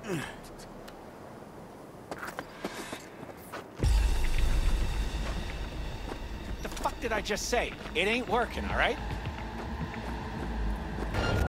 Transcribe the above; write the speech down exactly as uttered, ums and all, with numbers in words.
The fuck did I just say? It ain't working, all right?